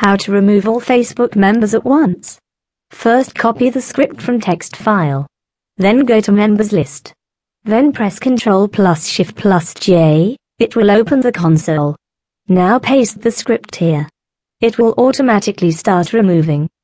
How to remove all Facebook members at once. First, copy the script from text file. Then go to members list. Then press Ctrl+Shift+J, it will open the console. Now paste the script here. It will automatically start removing.